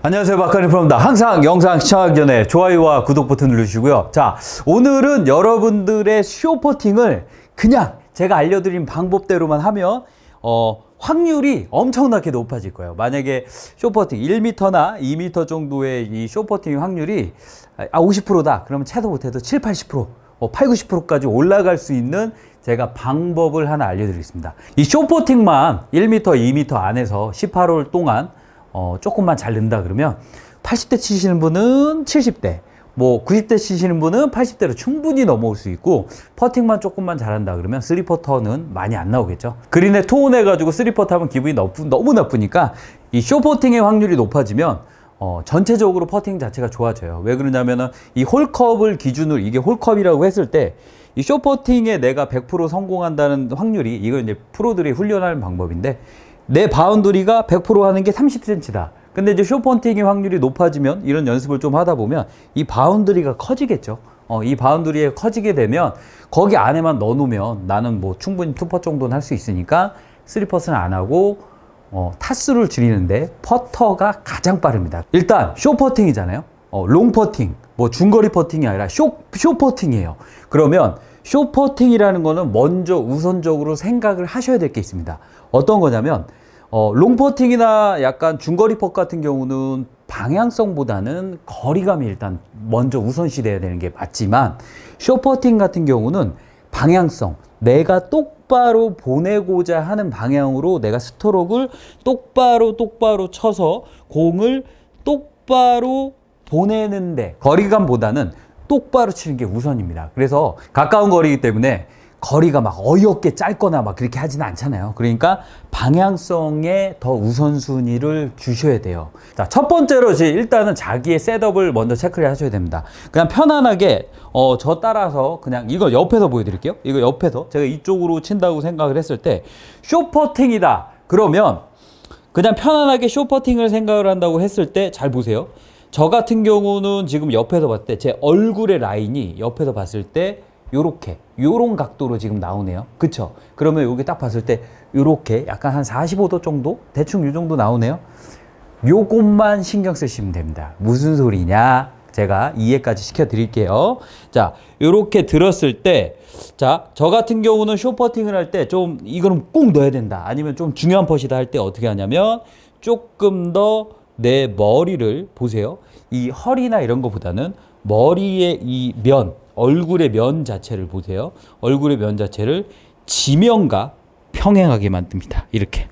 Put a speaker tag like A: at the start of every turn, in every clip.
A: 안녕하세요, 박한일 프로입니다. 항상 영상 시청하기 전에 좋아요와 구독 버튼 누르시고요. 자, 오늘은 여러분들의 쇼퍼팅을 그냥 제가 알려드린 방법대로만 하면 확률이 엄청나게 높아질 거예요. 만약에 쇼퍼팅 1m나 2m 정도의 이 쇼퍼팅 확률이 50%다. 그러면 채도 못해도 7, 80%, 8, 90%까지 올라갈 수 있는 제가 방법을 하나 알려드리겠습니다. 이 쇼퍼팅만 1m, 2m 안에서 18홀 동안 조금만 잘 넣는다 그러면 80대 치시는 분은 70대, 90대 치시는 분은 80대로 충분히 넘어올 수 있고, 퍼팅만 조금만 잘한다 그러면 3퍼터는 많이 안 나오겠죠. 그린에 투혼해 가지고 3퍼터 하면 기분이 너무 나쁘니까 이 쇼퍼팅의 확률이 높아지면 전체적으로 퍼팅 자체가 좋아져요. 왜 그러냐면은 이 홀컵을 기준으로, 이게 홀컵이라고 했을 때 이 쇼퍼팅에 내가 100% 성공한다는 확률이, 이거 이제 프로들이 훈련하는 방법인데, 내 바운더리가 100% 하는 게 30cm다. 근데 이제 쇼퍼팅의 확률이 높아지면, 이런 연습을 좀 하다 보면 이 바운더리가 커지겠죠. 이 바운더리가 커지게 되면 거기 안에만 넣어놓으면 나는 충분히 2퍼 정도는 할 수 있으니까 3퍼트는 안 하고 타수를 줄이는데 퍼터가 가장 빠릅니다. 일단 쇼퍼팅이잖아요. 롱퍼팅, 중거리 퍼팅이 아니라 쇼퍼팅이에요. 그러면 쇼퍼팅이라는 거는 먼저 우선적으로 생각을 하셔야 될 게 있습니다. 어떤 거냐면 롱퍼팅이나 약간 중거리 퍼 같은 경우는 방향성보다는 거리감이 일단 먼저 우선시 돼야 되는 게 맞지만, 쇼퍼팅 같은 경우는 방향성, 내가 똑바로 보내고자 하는 방향으로 내가 스트로크를 똑바로 쳐서 공을 똑바로 보내는데, 거리감보다는 똑바로 치는 게 우선입니다. 그래서 가까운 거리이기 때문에 거리가 막 어이없게 짧거나 막 그렇게 하지는 않잖아요. 그러니까 방향성에 더 우선순위를 주셔야 돼요. 자, 첫 번째로 일단은 자기의 셋업을 먼저 체크를 하셔야 됩니다. 그냥 편안하게 저 따라서 그냥 이거 옆에서 보여드릴게요. 이거 옆에서 제가 이쪽으로 친다고 생각을 했을 때 쇼퍼팅이다 그러면 그냥 편안하게 쇼퍼팅을 생각을 한다고 했을 때, 잘 보세요. 저 같은 경우는 지금 옆에서 봤을 때 제 얼굴의 라인이 옆에서 봤을 때 요런 각도로 지금 나오네요. 그쵸? 그러면 여기 딱 봤을 때 요렇게 약간 한 45도 정도? 대충 요 정도 나오네요. 요것만 신경 쓰시면 됩니다. 무슨 소리냐? 제가 이해까지 시켜 드릴게요. 자, 요렇게 들었을 때, 자, 저 같은 경우는 쇼퍼팅을 할 때 좀 이거는 꼭 넣어야 된다, 아니면 좀 중요한 퍼시다 할 때 어떻게 하냐면, 조금 더 내 머리를 보세요. 이 허리나 이런 거보다는 머리의 이 면, 얼굴의 면 자체를 보세요. 얼굴의 면 자체를 지면과 평행하게 만듭니다. 이렇게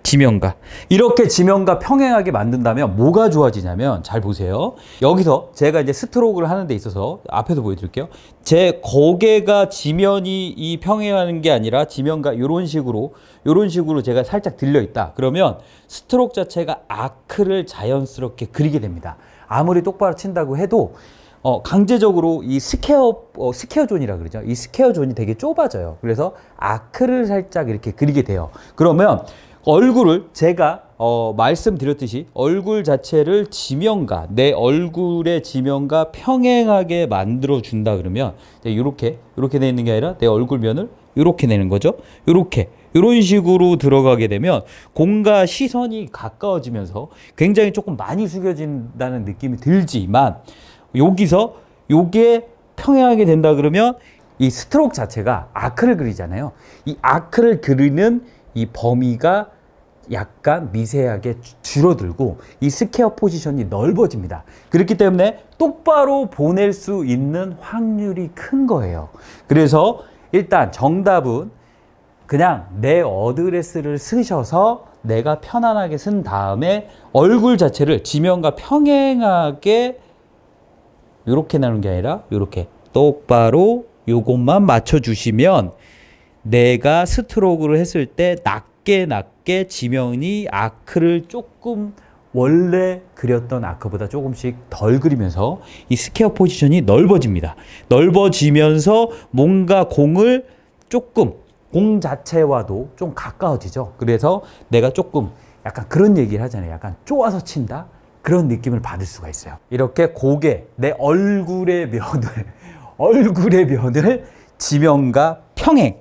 A: 이렇게 지면과 평행하게 만든다면 뭐가 좋아지냐면, 잘 보세요. 여기서 제가 이제 스트로크를 하는 데 있어서 앞에서 보여드릴게요. 제 고개가 지면이 이 평행하는 게 아니라 지면과 이런 식으로 제가 살짝 들려 있다. 그러면 스트로크 자체가 아크를 자연스럽게 그리게 됩니다. 아무리 똑바로 친다고 해도 강제적으로 이 스퀘어 존이라 그러죠. 이 스퀘어 존이 되게 좁아져요. 그래서 아크를 살짝 이렇게 그리게 돼요. 그러면 얼굴을 제가 말씀드렸듯이 얼굴 자체를 지면과, 내 얼굴의 지면과 평행하게 만들어 준다 그러면, 이렇게 돼 있는 게 아니라 내 얼굴면을 이렇게 내는 거죠. 이런 식으로 들어가게 되면 공과 시선이 가까워지면서 굉장히 조금 많이 숙여진다는 느낌이 들지만, 여기서 요게 평행하게 된다 그러면 이 스트로크 자체가 아크를 그리잖아요. 이 아크를 그리는 이 범위가 약간 미세하게 줄어들고 이 스퀘어 포지션이 넓어집니다. 그렇기 때문에 똑바로 보낼 수 있는 확률이 큰 거예요. 그래서 일단 정답은 그냥 내 어드레스를 쓰셔서 내가 편안하게 쓴 다음에 얼굴 자체를 지면과 평행하게 이렇게 나누는 게 아니라 이렇게 똑바로 요것만 맞춰주시면, 내가 스트로크를 했을 때 낮게 지면이 아크를 조금 원래 그렸던 아크보다 조금씩 덜 그리면서 이 스퀘어 포지션이 넓어집니다. 넓어지면서 뭔가 공을 조금, 공 자체와도 좀 가까워지죠. 그래서 내가 조금 약간 그런 얘기를 하잖아요. 약간 쪼아서 친다? 그런 느낌을 받을 수가 있어요. 이렇게 고개, 내 얼굴의 면을 지면과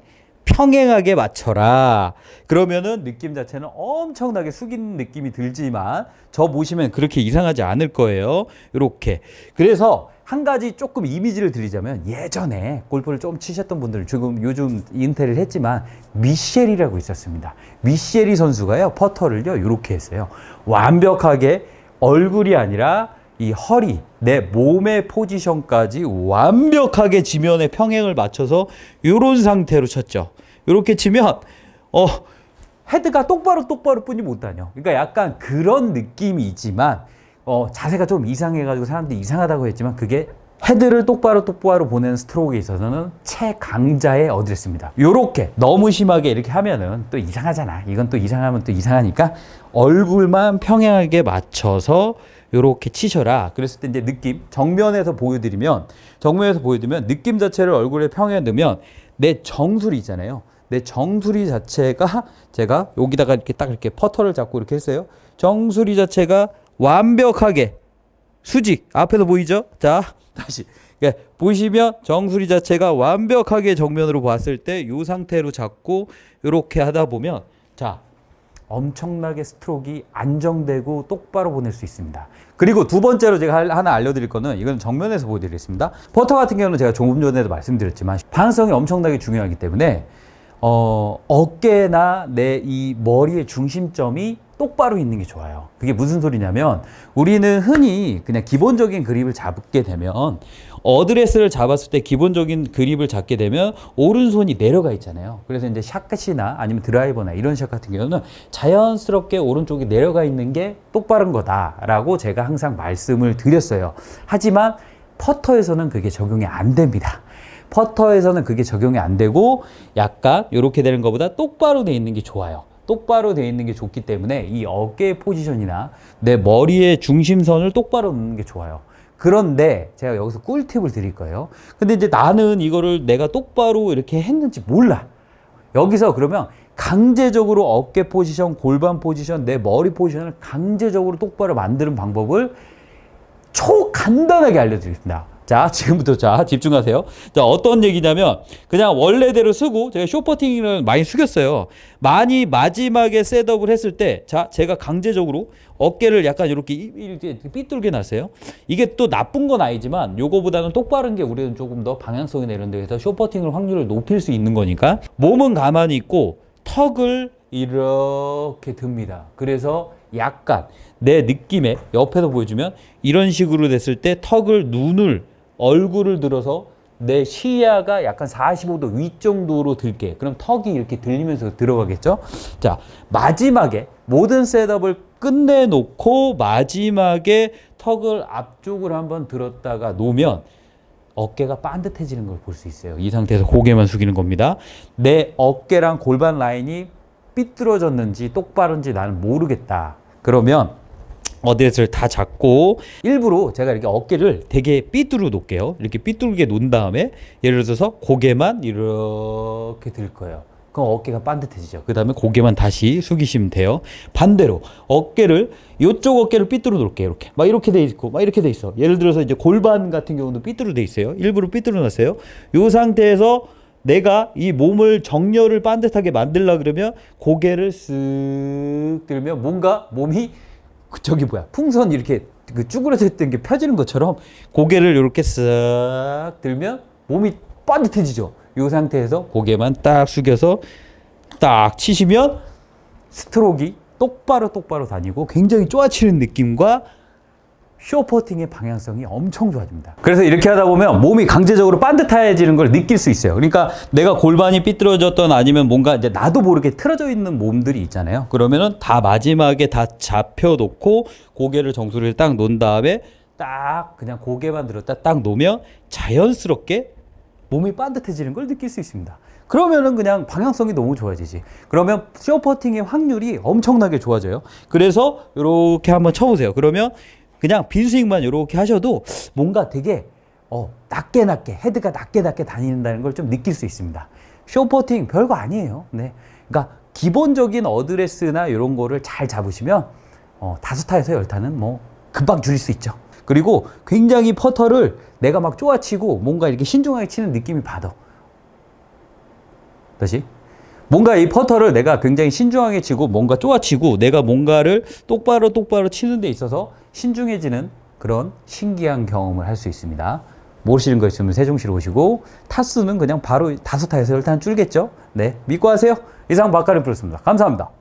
A: 평행하게 맞춰라. 그러면은 느낌 자체는 엄청나게 숙이는 느낌이 들지만 저 보시면 그렇게 이상하지 않을 거예요. 이렇게. 그래서 한 가지 조금 이미지를 드리자면 예전에 골프를 좀 치셨던 분들은 지금 요즘 인테를 했지만 미셸이라고 있었습니다. 미셸이 선수가요 퍼터를요 이렇게 했어요. 완벽하게 얼굴이 아니라 이 허리, 내 몸의 포지션까지 완벽하게 지면에 평행을 맞춰서 이런 상태로 쳤죠. 이렇게 치면 헤드가 똑바로 뿐이 못 다녀. 그러니까 약간 그런 느낌이지만 자세가 좀 이상해가지고 사람들이 이상하다고 했지만 그게 헤드를 똑바로 보내는 스트로크에 있어서는 최강자의 어드레스입니다. 요렇게 너무 심하게 이렇게 하면은 또 이상하잖아. 이건 또 이상하면 또 이상하니까 얼굴만 평행하게 맞춰서 요렇게 치셔라. 그랬을 때 이제 느낌 정면에서 보여드리면 느낌 자체를 얼굴에 평행에 넣으면 내 정수리 있잖아요. 내 정수리 자체가 제가 여기다가 이렇게 딱 이렇게 퍼터를 잡고 이렇게 했어요. 정수리 자체가 완벽하게 수직 앞에서 보이죠? 자 다시 보시면 정수리 자체가 완벽하게 정면으로 봤을 때 이 상태로 잡고 이렇게 하다 보면 자 엄청나게 스트로크가 안정되고 똑바로 보낼 수 있습니다. 그리고 두 번째로 제가 하나 알려드릴 거는 이건 정면에서 보여드리겠습니다. 퍼터 같은 경우는 제가 조금 전에도 말씀드렸지만 방향성이 엄청나게 중요하기 때문에 어깨나 내 이 머리의 중심점이 똑바로 있는 게 좋아요. 그게 무슨 소리냐면 우리는 흔히 그냥 기본적인 그립을 잡게 되면 어드레스를 잡았을 때 기본적인 그립을 잡게 되면 오른손이 내려가 있잖아요. 그래서 이제 샷이나 아니면 드라이버나 이런 샷 같은 경우는 자연스럽게 오른쪽이 내려가 있는 게 똑바른 거다라고 제가 항상 말씀을 드렸어요. 하지만 퍼터에서는 그게 적용이 안 됩니다. 퍼터에서는 그게 적용이 안 되고 약간 이렇게 되는 것보다 똑바로 돼 있는 게 좋아요. 똑바로 돼 있는 게 좋기 때문에 이 어깨의 포지션이나 내 머리의 중심선을 똑바로 놓는 게 좋아요. 그런데 제가 여기서 꿀팁을 드릴 거예요. 근데 이제 나는 이거를 내가 똑바로 이렇게 했는지 몰라. 여기서 그러면 강제적으로 어깨 포지션, 골반 포지션, 내 머리 포지션을 강제적으로 똑바로 만드는 방법을 초간단하게 알려드리겠습니다. 자, 지금부터 자, 집중하세요. 자, 어떤 얘기냐면 그냥 원래대로 쓰고 제가 숏퍼팅을 많이 숙였어요. 많이 마지막에 셋업을 했을 때 자, 제가 강제적으로 어깨를 약간 이렇게 삐뚤게 놨어요. 이게 또 나쁜 건 아니지만 요거보다는 똑바른 게 우리는 조금 더 방향성이 내는 데서 숏퍼팅을 확률을 높일 수 있는 거니까 몸은 가만히 있고 턱을 이렇게 듭니다. 그래서 약간 내 느낌에 옆에서 보여주면 이런 식으로 됐을 때 턱을 얼굴을 들어서 내 시야가 약간 45도 위 정도로 들게. 그럼 턱이 이렇게 들리면서 들어가겠죠? 자, 마지막에 모든 셋업을 끝내놓고 마지막에 턱을 앞쪽으로 한번 들었다가 놓으면 어깨가 반듯해지는 걸 볼 수 있어요. 이 상태에서 고개만 숙이는 겁니다. 내 어깨랑 골반 라인이 삐뚤어졌는지 똑바른지 나는 모르겠다. 그러면 어드레스를 다 잡고 일부러 제가 이렇게 어깨를 되게 삐뚤어 놓을게요. 이렇게 삐뚤게 놓은 다음에 예를 들어서 고개만 이렇게 들 거예요. 그럼 어깨가 반듯해지죠. 그 다음에 고개만 다시 숙이시면 돼요. 반대로 어깨를 이쪽 어깨를 삐뚤어 놓을게요. 이렇게 막 이렇게 돼 있고 막 이렇게 돼 있어. 예를 들어서 이제 골반 같은 경우도 삐뚤어 돼 있어요. 일부러 삐뚤어 놨어요. 이 상태에서 내가 이 몸을 정렬을 반듯하게 만들려고 그러면 고개를 쓱 들면 뭔가 몸이 저기 뭐야 풍선 이렇게 그 쭈그러졌던 게 펴지는 것처럼 고개를 이렇게 쓱 들면 몸이 반듯해지죠. 이 상태에서 고개만 딱 숙여서 딱 치시면 스트로크가 똑바로 다니고 굉장히 쪼아치는 느낌과 숏퍼팅의 방향성이 엄청 좋아집니다. 그래서 이렇게 하다 보면 몸이 강제적으로 반듯해지는 걸 느낄 수 있어요. 그러니까 내가 골반이 삐뚤어졌던 아니면 뭔가 이제 나도 모르게 틀어져 있는 몸들이 있잖아요. 그러면은 다 마지막에 다 잡혀놓고 고개를 정수리를 딱 놓은 다음에 딱 그냥 고개만 들었다 딱 놓으면 자연스럽게 몸이 반듯해지는 걸 느낄 수 있습니다. 그러면은 그냥 방향성이 너무 좋아지지. 그러면 숏퍼팅의 확률이 엄청나게 좋아져요. 그래서 이렇게 한번 쳐보세요. 그러면 그냥 빈스윙만 이렇게 하셔도 뭔가 되게 낮게 헤드가 낮게 다닌다는 걸 좀 느낄 수 있습니다. 숏퍼팅 별거 아니에요. 네, 그러니까 기본적인 어드레스나 이런 거를 잘 잡으시면 5타에서 10타는 뭐 금방 줄일 수 있죠. 그리고 굉장히 퍼터를 내가 막 쪼아치고 뭔가 이렇게 신중하게 치는 느낌이 받아. 다시 뭔가 이 퍼터를 내가 굉장히 신중하게 치고 뭔가 쪼아치고 내가 뭔가를 똑바로 치는 데 있어서 신중해지는 그런 신기한 경험을 할 수 있습니다. 모르시는 거 있으면 세종시로 오시고 타수는 그냥 바로 5타에서 10타는 줄겠죠. 네, 믿고 하세요. 이상 박가림 프로였습니다. 감사합니다.